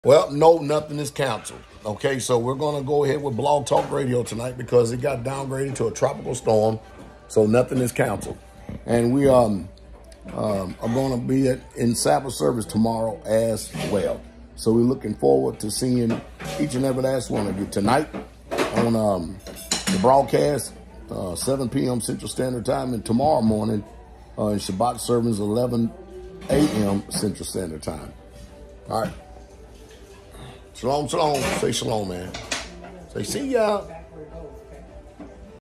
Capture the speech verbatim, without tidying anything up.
Well, no, nothing is canceled. Okay, so we're going to go ahead with Blog Talk Radio tonight because it got downgraded to a tropical storm. So nothing is canceled. And we um, um, are going to be at, in Sabbath service tomorrow as well. So we're looking forward to seeing each and every last one of you tonight on um, the broadcast, uh, seven p m Central Standard Time, and tomorrow morning uh, in Shabbat service, eleven a m Central Standard Time. All right. Shalom, shalom. Say shalom, man. Say see ya.